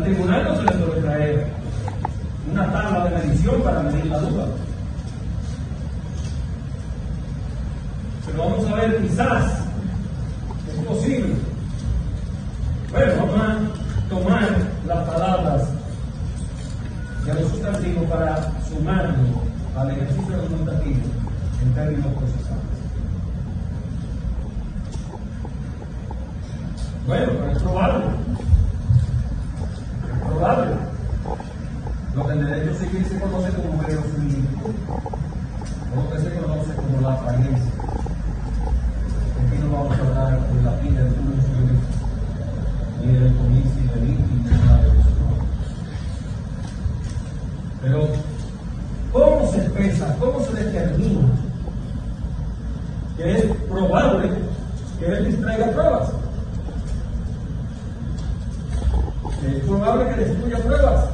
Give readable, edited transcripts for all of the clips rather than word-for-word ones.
Al tribunal no se le puede traer una tabla de medición para medir la duda. Pero vamos a ver, quizás es posible. Bueno, vamos a tomar las palabras de los sustantivos para sumarlo al ejercicio argumentativo en términos procesales. Bueno, pero es probable. Es probable. Lo que en derecho civil se conoce como verosimilitud, o lo que se conoce como la apariencia. Aquí no vamos a hablar de la pina del juicio, ni del comicio delito, ni nada de eso. Pero, ¿cómo se expresa, cómo se determina que es probable que él distraiga pruebas? Que es probable que destruya pruebas,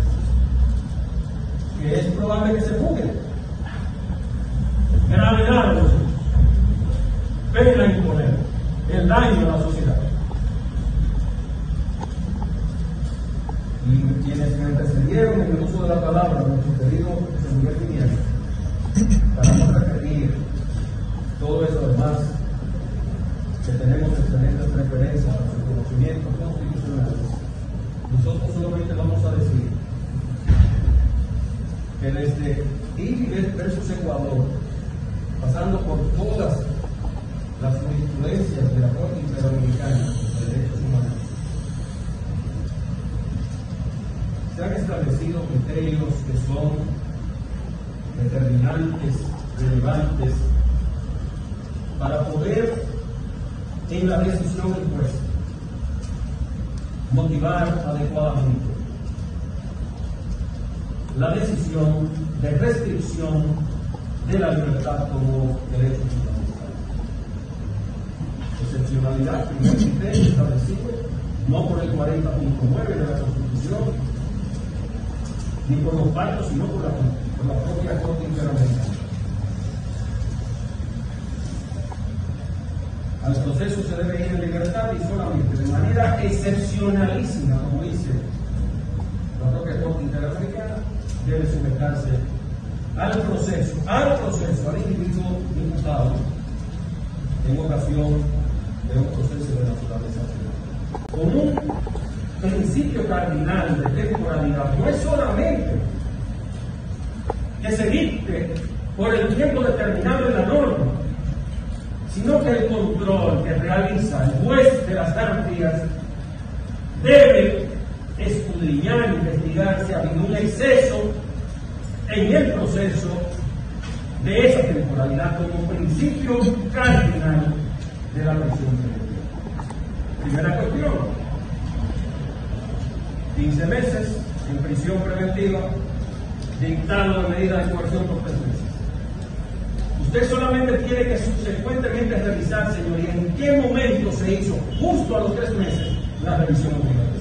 que es probable que se fugue. Gravedad de los hechos, pena imponer, el daño a la sociedad. Y quienes me antecedieron en el uso de la palabra, nuestro querido José Miguel Piñera, para no referir todo eso además que tenemos excelentes referencias a su conocimiento constitucional, nosotros solamente vamos a decir que desde Ibi versus Ecuador, pasando por todas las jurisprudencias de la Corte Interamericana de Derechos Humanos, se han establecido criterios que son determinantes, relevantes, para poder en la decisión del juez motivar adecuadamente la decisión de restricción de la libertad como derecho fundamental. Excepcionalidad, primer criterio establecido, no por el 40.9 de la Constitución, ni por los pactos, sino por la propia Corte Interamericana. Al proceso se debe ir en libertad y solamente de manera excepcionalísima, como dice la propia Corte Interamericana, debe sujetarse al proceso, al individuo imputado en ocasión de un proceso de naturaleza penal. Con un principio cardinal de temporalidad, no es solamente que se dicte por el tiempo determinado en la norma, sino que el control que realiza el juez de las garantías debe escudriñar, investigar si ha habido un exceso en el proceso de esa temporalidad como principio cardinal de la prisión preventiva. Primera cuestión: 15 meses en prisión preventiva, dictado de medida de coerción por 3 meses. Usted solamente tiene que subsecuentemente revisar, señoría, en qué momento se hizo, justo a los 3 meses, la revisión obligatoria.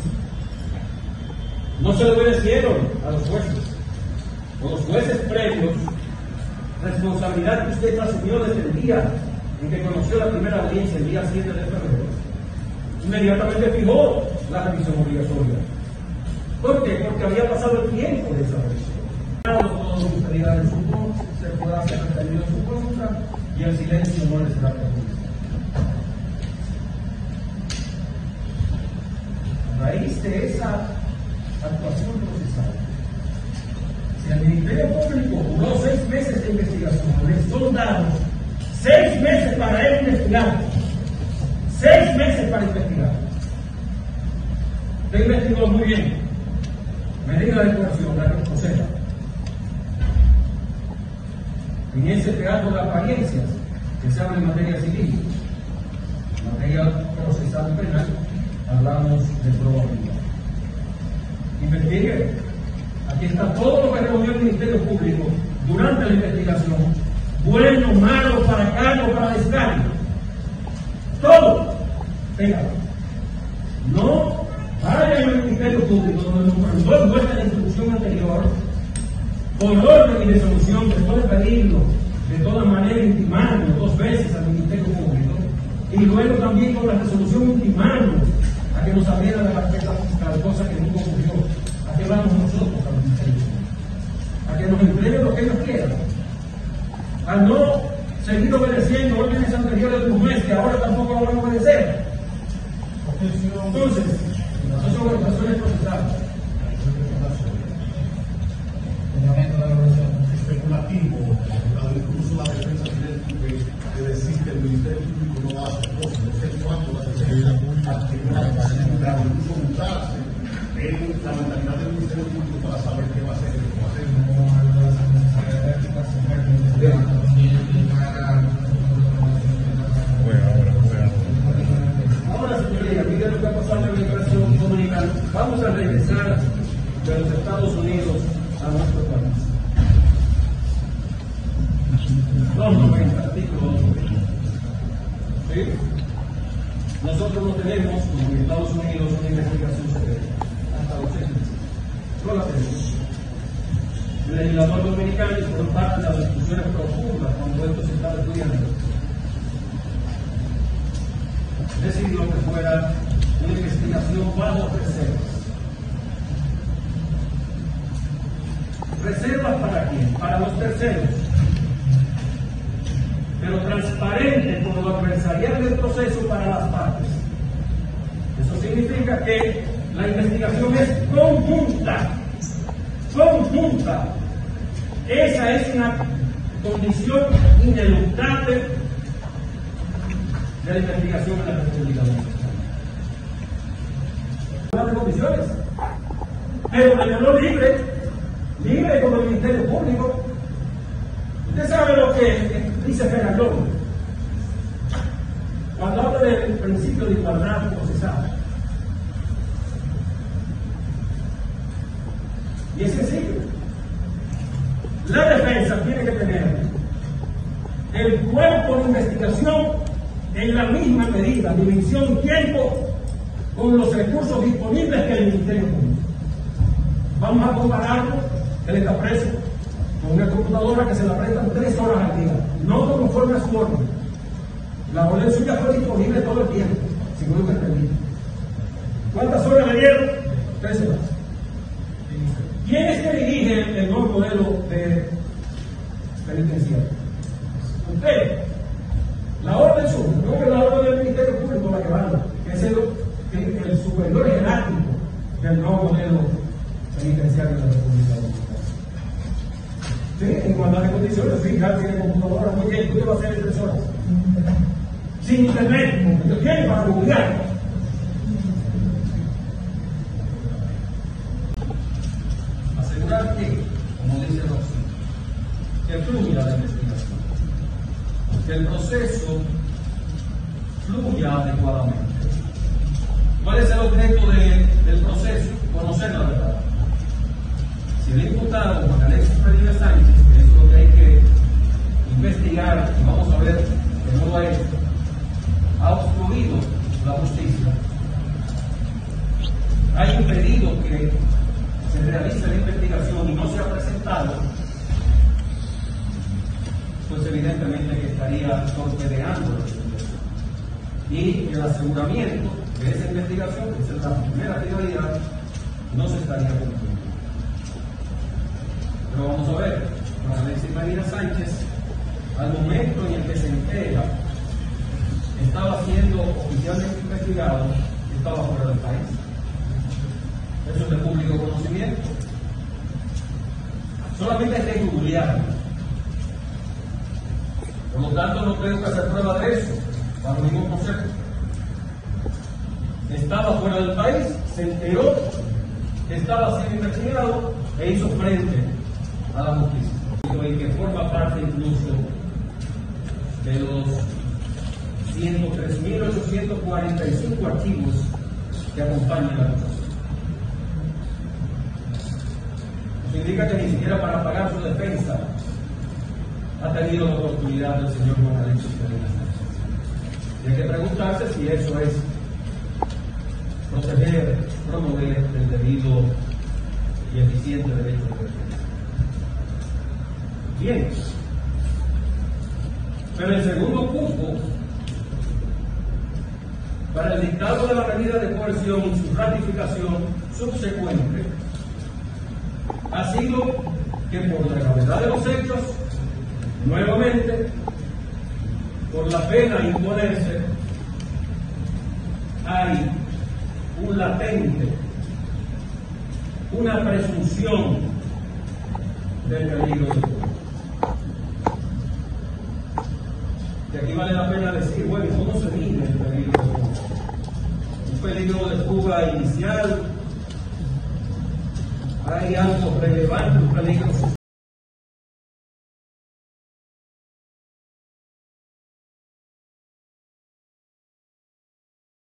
No se le obedecieron a los jueces, o los jueces previos, responsabilidad que usted asumió desde el día en que conoció la primera audiencia, el día 7 de febrero, inmediatamente fijó la revisión obligatoria. ¿Por qué? Porque había pasado el tiempo de esa revisión. Todo lo que usted diga en su contra, se podrá hacer retenido en su contra, y el silencio no le será permitido. A raíz de esa actuación procesal, si el Ministerio Público duró 6 meses de investigación, le son dados 6 meses para él investigar, 6 meses para investigar. Usted investigó muy bien, medida de coerción, la que procesa. En ese teatro de apariencias que se habla en materia civil, en materia procesal penal, hablamos de probabilidad. Investigue. Aquí está todo lo que recogió el Ministerio Público durante la investigación. Bueno, malo, para cargo, para descargo. Todo. Venga. No vaya al Ministerio Público, donde nos mandó nuestra instrucción anterior, por orden y resolución, después de pedirlo de toda manera, intimarlo 2 veces al Ministerio Público, y luego también con la resolución intimarlo a que nos abriera la carpeta fiscal, cosa que no Entonces, eso es procesal. Especulativo, incluso la defensa tiene que decir que el Ministerio Público no va a hacer cosas, no sé cuánto la defensa activar, incluso montarse en la mentalidad del Ministerio Público para saber qué va a hacer y qué va a hacer. Ahora, señorías, miren lo que ha pasado en la migración dominicana. Vamos a regresar de los Estados Unidos a nuestro país. 290, artículo 290. ¿Sí? Nosotros no tenemos, como en Estados Unidos, una investigación secreta. Hasta los 6 meses. No la tenemos. El legislador dominicano, por parte de las discusiones profundas cuando esto se estaba estudiando, decidió que fuera una investigación bajo reservas. ¿Reservas para quién? Para los terceros. Pero transparente por lo adversarial del proceso para las partes. Eso significa que la investigación es conjunta. Conjunta. Esa es una condición ineluctable de la investigación en la República Dominicana. No de condiciones. Pero déjenlo libre como el Ministerio Público. Usted sabe lo que dice Fernando cuando habla del principio de igualdad procesal. Y es sencillo. La defensa tiene que tener el cuerpo de investigación en la misma medida, dimensión y tiempo con los recursos disponibles que el Ministerio Público. Vamos a compararlo, él está preso con una computadora que se la prestan 3 horas al día, no conforme a su orden. La orden suya fue disponible todo el tiempo, según lo que entendí. ¿Cuántas horas le dieron? 3 horas. ¿Quién es que dirige el nuevo modelo de penitenciario? Usted. La orden suya, no es la orden del Ministerio Público la que vale, que es el superior jerárquico del nuevo modelo penitenciario de la República Dominicana. Sí, en igualdad de condiciones, fiscal tiene computadora, muy bien, ¿tú qué vas a hacer en 3 horas? Sin internet, porque tú tienes para googlear. Asegurar que, como dice Rossi, que fluya la investigación, que el proceso fluya adecuadamente. ¿Cuál es el objeto del proceso? Conocer la verdad. Si el imputado, Juan Alexis Medina Sánchez, que es lo que hay que investigar, y vamos a ver que no lo ha hecho, ha obstruido la justicia, ha impedido que se realice la investigación y no se ha presentado, pues evidentemente que estaría torpedeando la investigación. Y el aseguramiento de esa investigación, que es la primera prioridad, no se estaría cumpliendo. Pero vamos a ver, Juan Alexis Medina Sánchez, al momento en el que se entera, estaba siendo oficialmente investigado, estaba fuera del país. Eso es de público conocimiento. Solamente hay que googlearlo. Por lo tanto, no tengo que hacer prueba de eso, para ningún concepto. Estaba fuera del país, se enteró que estaba siendo investigado e hizo frente a la justicia, y que forma parte incluso de los 103.845 archivos que acompañan la acusación. Eso indica que ni siquiera para pagar su defensa ha tenido la oportunidad del señor Juan Alexis Medina Sánchez. Y hay que preguntarse si eso es proteger, promover el debido y eficiente derecho de defensa. Bien, pero el segundo punto para el dictado de la medida de coerción y su ratificación subsecuente ha sido que por la gravedad de los hechos, nuevamente, por la pena a imponerse, hay un latente, una presunción del peligro de fuga. Y aquí vale la pena decir, bueno, ¿cómo se mide el peligro de fuga? Un peligro de fuga inicial, hay algo relevante, un peligro